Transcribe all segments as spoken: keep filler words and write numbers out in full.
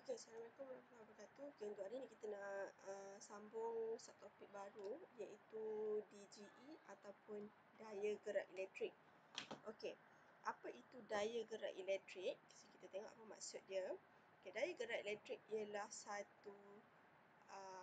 Okay, Assalamualaikum warahmatullahi wabarakatuh. Okay, untuk hari ini kita nak uh, sambung subtopik baru iaitu D G E ataupun daya gerak elektrik. Okey, apa itu daya gerak elektrik? So, kita tengok apa maksud dia. Okay, daya gerak elektrik ialah satu um,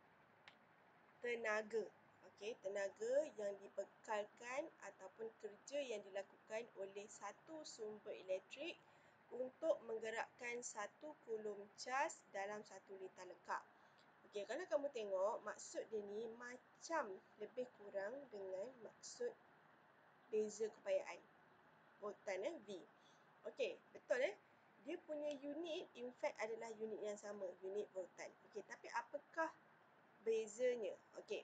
tenaga. Okey, tenaga yang dibekalkan ataupun kerja yang dilakukan oleh satu sumber elektrik untuk menggerakkan satu kulum cas dalam satu litar lengkap. Okey, kalau kamu tengok, maksud dia ni macam lebih kurang dengan maksud beza keupayaan. Voltan eh, V. Okey, betul eh? Dia punya unit, in fact adalah unit yang sama, unit voltan. Okey, tapi apakah bezanya? Okey,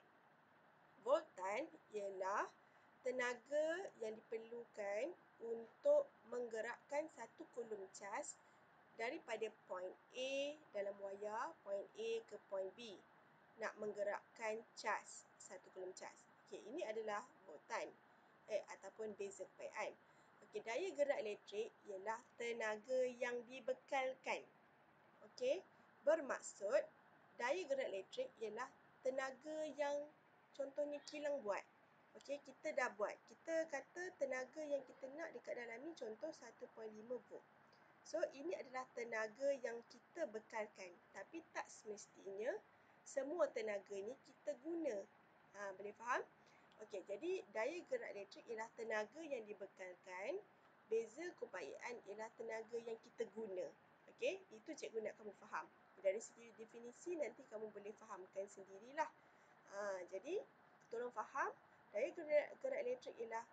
voltan ialah tenaga yang diperlukan untuk menggerakkan satu kulum cas daripada point A dalam wayar, point A ke point B, nak menggerakkan cas, satu kulum cas. Okey, ini adalah voltan eh, ataupun beza keupayaan. Okey, daya gerak elektrik ialah tenaga yang dibekalkan. Okey, bermaksud daya gerak elektrik ialah tenaga yang contohnya kilang buat. Okey, kita dah buat. Kita kata tenaga yang kita nak dekat dalam ni contoh satu perpuluhan lima volt. So, ini adalah tenaga yang kita bekalkan. Tapi tak semestinya semua tenaga ni kita guna. Ha, boleh faham? Okey, jadi daya gerak elektrik ialah tenaga yang dibekalkan. Beza keupayaan ialah tenaga yang kita guna. Okey, itu cikgu nak kamu faham. Dari segi definisi nanti kamu boleh fahamkan sendirilah. Ha, jadi, tolong faham. Daya gerak, gerak elektrik ialah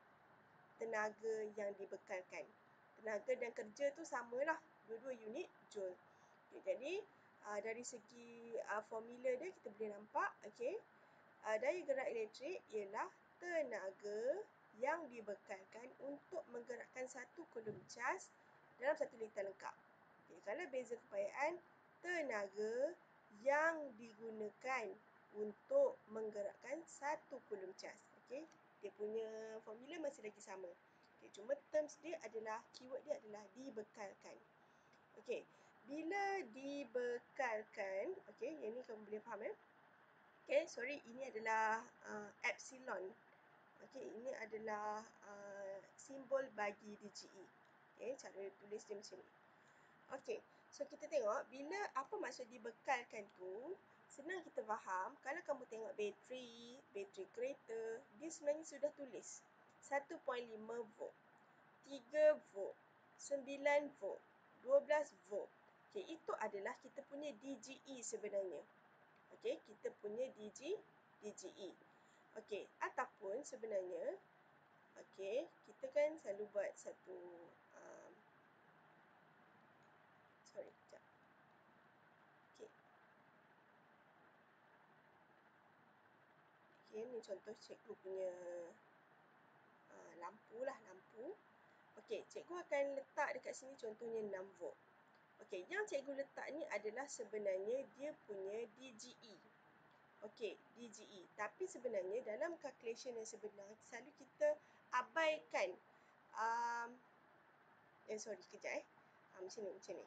tenaga yang dibekalkan. Tenaga dan kerja tu samalah. Dua-dua unit joule. Okay, jadi, uh, dari segi uh, formula dia kita boleh nampak. Okay, uh, daya gerak elektrik ialah tenaga yang dibekalkan untuk menggerakkan satu kulum cas dalam satu litar lengkap. Okay, kalau beza keupayaan, tenaga yang digunakan untuk menggerakkan satu kulum cas. Okey, dia punya formula masih lagi sama. Okey, cuma terms dia adalah, keyword dia adalah dibekalkan. Okey, bila dibekalkan, okey, yang ni kamu boleh faham eh. Okey, sorry, ini adalah uh, epsilon. Okey, ini adalah uh, simbol bagi D G E. Okey, cara tulis dia macam ni. Okey, so kita tengok bila apa maksud dibekalkan tu. Senang kita faham, kalau kamu tengok bateri, bateri kereta, dia sebenarnya sudah tulis satu perpuluhan lima volt, tiga volt, sembilan volt, dua belas volt. Okey, itu adalah kita punya D G E sebenarnya. Okey, kita punya D G, D G E. Okey, ataupun sebenarnya, okey, kita kan selalu buat satu, um, sorry, sekejap. Okey. Okey, ni contoh cikgu punya uh, lampu lah, lampu. Okey, cikgu akan letak dekat sini contohnya enam volt. Okey, yang cikgu letak ni adalah sebenarnya dia punya D G E. Okey, D G E. Tapi sebenarnya dalam calculation yang sebenar, selalu kita abaikan. Um, eh, sorry, kejap eh. Uh, macam ni, macam ni.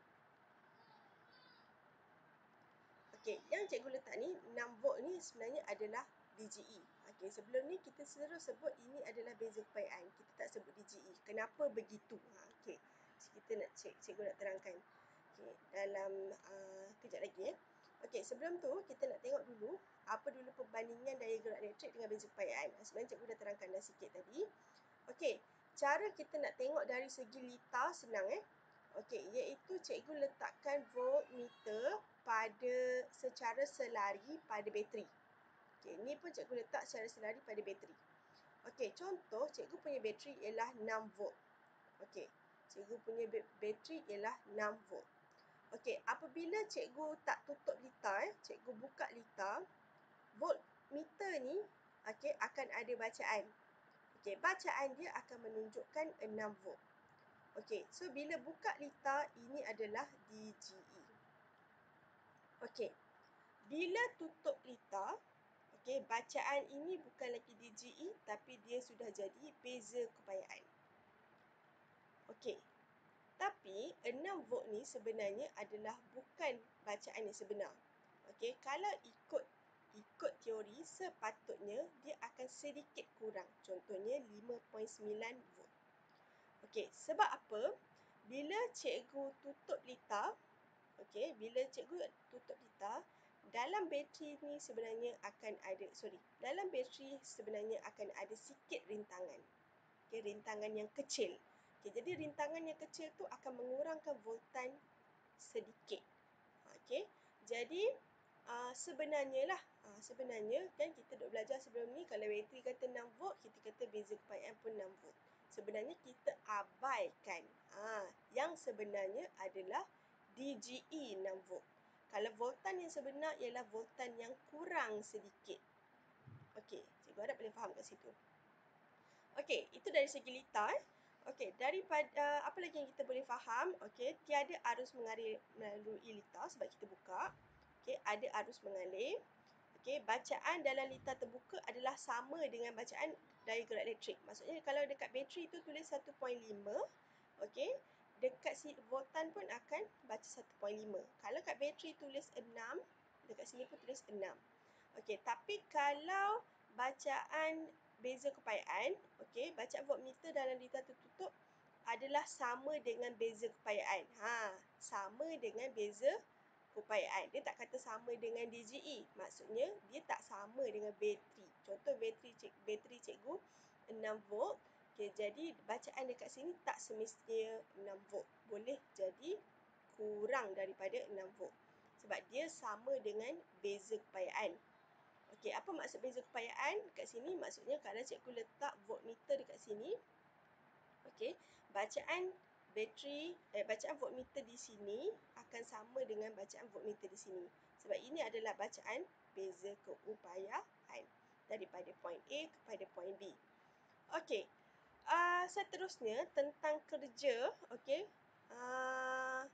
Okey, yang cikgu letak ni, enam volt ni sebenarnya adalah D G E. Okey, sebelum ni kita selalu sebut ini adalah beza keupayaan. Kita tak sebut D G E. Kenapa begitu? Ha, okey. So, kita nak cek, cikgu nak terangkan. Okey, dalam uh, kejap lagi eh. Okey, sebelum tu kita nak tengok dulu apa dulu perbandingan daya gerak elektrik dengan beza keupayaan. Sebenarnya cikgu dah terangkan dah sikit tadi. Okey, cara kita nak tengok dari segi litar senang eh. Okey, iaitu cikgu letakkan voltmeter pada secara selari pada bateri. Okey, ni pun cikgu letak secara selari pada bateri. Okey, contoh cikgu punya bateri ialah enam volt. Okey, cikgu punya bateri ialah enam volt. Okey, apabila cikgu tak tutup litar, eh, cikgu buka litar, voltmeter ni okey akan ada bacaan. Okey, bacaan dia akan menunjukkan enam volt. Okey, so bila buka litar, ini adalah D G E. Okey, bila tutup litar, okey, bacaan ini bukan lagi D G E, tapi dia sudah jadi beza keupayaan. Okey, tapi Tetapi enam volt ni sebenarnya adalah bukan bacaan yang sebenar. Okey, kalau ikut ikut teori sepatutnya dia akan sedikit kurang. Contohnya lima perpuluhan sembilan volt. Okey, sebab apa? Bila cikgu tutup litar, okey, bila cikgu tutup litar, dalam bateri ni sebenarnya akan ada, sorry, dalam bateri sebenarnya akan ada sikit rintangan. Okey, rintangan yang kecil. Okey, jadi rintangan yang kecil tu akan mengurangkan voltan sedikit. Okey, jadi uh, sebenarnya lah, uh, sebenarnya kan kita duk belajar sebelum ni, kalau bateri kata enam volt, kita kata beza kepaiyaan pun enam volt. Sebenarnya kita abaikan. Uh, yang sebenarnya adalah D G E enam volt. Kalau voltan yang sebenar ialah voltan yang kurang sedikit. Okey, cikgu harap boleh faham kat situ. Okey, itu dari segi litar. Eh. Okey, daripada uh, apa lagi yang kita boleh faham? Okey, tiada arus mengalir melalui litar sebab kita buka. Okey, ada arus mengalir. Okey, bacaan dalam litar terbuka adalah sama dengan bacaan daya gerak elektrik. Maksudnya kalau dekat bateri tu tulis satu perpuluhan lima, okey, dekat si voltan pun akan baca satu perpuluhan lima. Kalau kat bateri tulis enam, dekat sini pun tulis enam. Okey, tapi kalau bacaan beza kepaiyaan, okey, bacaan voltmeter dalam litar tertutup adalah sama dengan beza kepaiyaan. Ha, sama dengan beza kepaiyaan. Dia tak kata sama dengan D G E. Maksudnya dia tak sama dengan bateri. Contoh bateri cik, bateri cikgu enam volt. Okey, jadi bacaan dekat sini tak semestinya enam volt. Boleh jadi kurang daripada enam volt. Sebab dia sama dengan beza kepaiyaan. Okey, apa maksud beza kepaiyaan? Dekat sini maksudnya kalau cikgu letak voltmeter dekat sini, okey, bacaan bateri, eh, bacaan voltmeter di sini akan sama dengan bacaan voltmeter di sini. Sebab ini adalah bacaan beza keupayaan daripada point A kepada point B. Okey, uh, seterusnya tentang kerja, okey. Uh,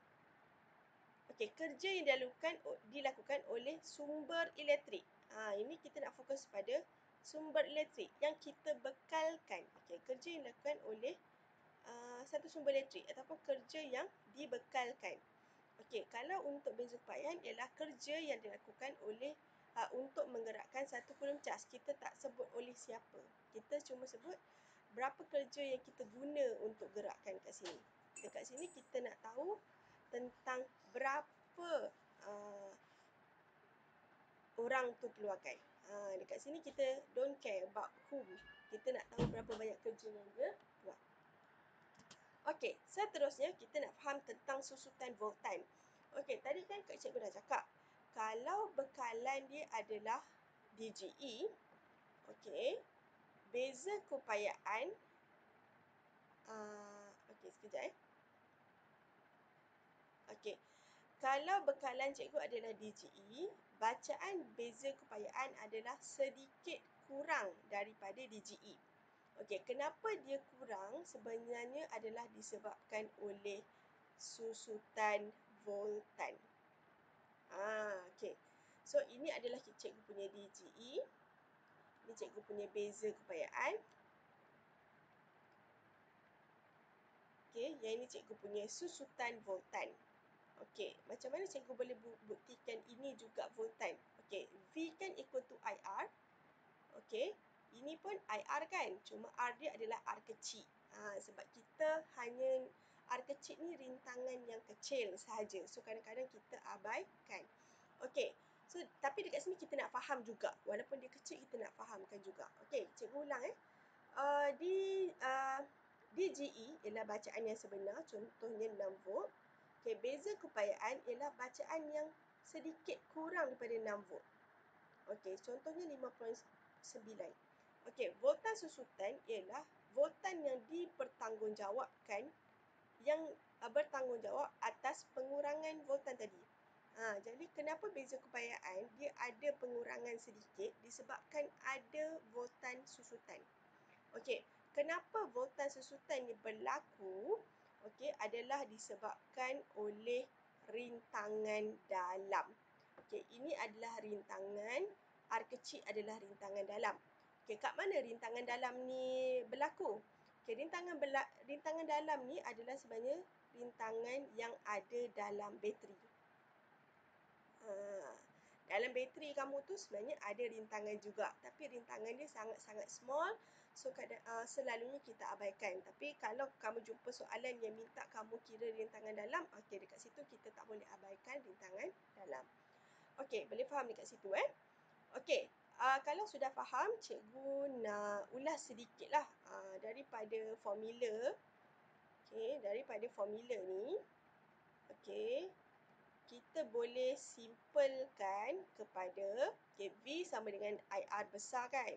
Okey, kerja yang dilakukan dilakukan oleh sumber elektrik. Ha, ini kita nak fokus pada sumber elektrik yang kita bekalkan. Okey, kerja yang dilakukan oleh uh, satu sumber elektrik ataupun kerja yang dibekalkan. Okey, kalau untuk beza kepaiyaan ialah kerja yang dilakukan oleh uh, untuk menggerakkan satu kulum cas. Kita tak sebut oleh siapa. Kita cuma sebut berapa kerja yang kita guna untuk gerakkan kat sini. Dekat sini kita nak tahu tentang berapa uh, orang tu keluarkan. Ha, dekat sini kita don't care about whom. Kita nak tahu berapa banyak kerja yang dia buat. Okey, seterusnya kita nak faham tentang susutan voltan. Okey, tadi kan Kak Cikgu dah cakap, kalau bekalan dia adalah D G E, okey, beza keupayaan, uh, okey sekejap eh. Okey, kalau bekalan cikgu adalah D G E, bacaan beza keupayaan adalah sedikit kurang daripada D G E. Okey, kenapa dia kurang? Sebenarnya adalah disebabkan oleh susutan voltan. Ah, okey. So, ini adalah cikgu punya D G E. Ini cikgu punya beza keupayaan. Okey, yang ini cikgu punya susutan voltan. Okey, macam mana cikgu boleh buktikan ini juga voltan? Okey, V kan equal to I R. Okey, ini pun I R kan? Cuma R dia adalah R kecil. Ha, sebab kita hanya, R kecil ni rintangan yang kecil sahaja. So, kadang-kadang kita abaikan. Okey, so tapi dekat sini kita nak faham juga. Walaupun dia kecil, kita nak fahamkan juga. Okey, cikgu ulang eh. Uh, di uh, D G E ialah bacaan yang sebenar. Contohnya enam volt. Okey, beza keupayaan ialah bacaan yang sedikit kurang daripada enam volt. Okey, contohnya lima perpuluhan sembilan. Okey, voltan susutan ialah voltan yang dipertanggungjawabkan, yang uh, bertanggungjawab atas pengurangan voltan tadi. Ha, jadi kenapa beza keupayaan dia ada pengurangan sedikit? Disebabkan ada voltan susutan. Okey, kenapa voltan susutan ni berlaku? Okey, adalah disebabkan oleh rintangan dalam. Okey, ini adalah rintangan, R kecil adalah rintangan dalam. Okey, kat mana rintangan dalam ni berlaku? Okay, rintangan, bela, rintangan dalam ni adalah sebenarnya rintangan yang ada dalam bateri. Ha, dalam bateri kamu tu sebenarnya ada rintangan juga, tapi rintangan dia sangat-sangat small, so kadang, uh, selalunya kita abaikan. Tapi kalau kamu jumpa soalan yang minta kamu kira rintangan dalam, okey, dekat situ kita tak boleh abaikan rintangan dalam. Okey, boleh faham dekat situ eh? Okey, uh, kalau sudah faham, cikgu nak ulas sedikitlah uh, daripada formula. Okey, daripada formula ni, okey, kita boleh simpelkan kepada, okay, V sama dengan I R besar kan?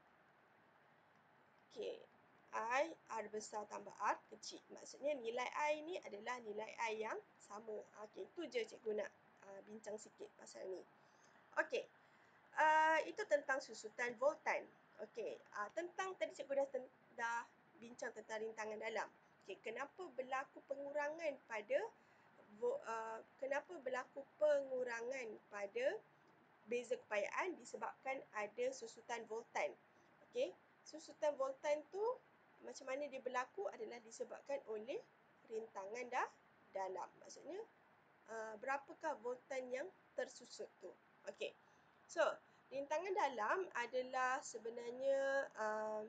Okay, I R besar tambah R kecil. Maksudnya nilai I ni adalah nilai I yang sama. Okay, itu je cikgu nak uh, bincang sikit pasal ni. Okay, uh, itu tentang susutan voltan. Okay, uh, tentang tadi cikgu dah, dah bincang tentang rintangan dalam. Okay, kenapa berlaku pengurangan pada Uh, kenapa berlaku pengurangan pada beza kepayaan disebabkan ada susutan voltan. Okey, susutan voltan tu macam mana dia berlaku adalah disebabkan oleh rintangan dah dalam. Maksudnya uh, berapakah voltan yang tersusut tu. Okey. So, rintangan dalam adalah sebenarnya uh,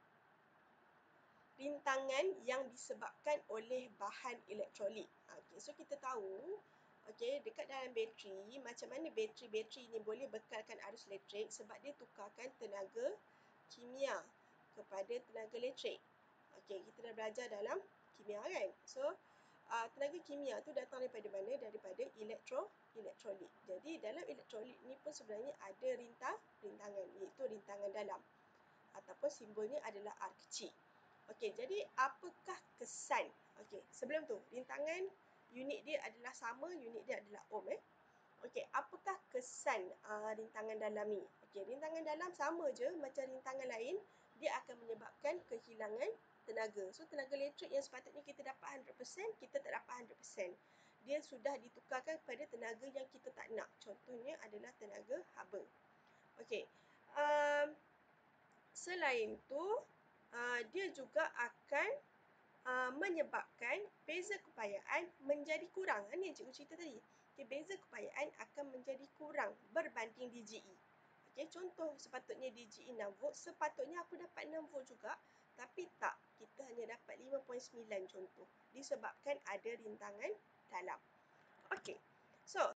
rintangan yang disebabkan oleh bahan elektrolit. Okey, so kita tahu, okey, dekat dalam bateri, macam mana bateri-bateri ini boleh bekalkan arus elektrik sebab dia tukarkan tenaga kimia kepada tenaga elektrik. Okey, kita dah belajar dalam kimia kan. So, uh, tenaga kimia tu datang daripada mana? Daripada elektro elektrolit. Jadi, dalam elektrolit ni pun sebenarnya ada rintang rintangan, iaitu rintangan dalam. Ataupun simbolnya adalah R kecil. Okey, jadi apakah kesan? Okey, sebelum tu, rintangan unit dia adalah sama, unit dia adalah ohm eh. Okey, apakah kesan uh, rintangan dalam ni? Okey, rintangan dalam sama je macam rintangan lain, dia akan menyebabkan kehilangan tenaga. So, tenaga elektrik yang sepatutnya kita dapat one hundred percent, kita tak dapat one hundred percent. Dia sudah ditukarkan kepada tenaga yang kita tak nak. Contohnya adalah tenaga haba. Okey, um, selain tu, uh, dia juga akan uh, menyebabkan beza kepayaan menjadi kurang. Ini yang cikgu cerita tadi. Okay, beza kepayaan akan menjadi kurang berbanding D G E. Okay, contoh sepatutnya D G E enam volt, sepatutnya aku dapat enam volt juga, tapi tak. Kita hanya dapat lima perpuluhan sembilan contoh. Disebabkan ada rintangan dalam. Okey, so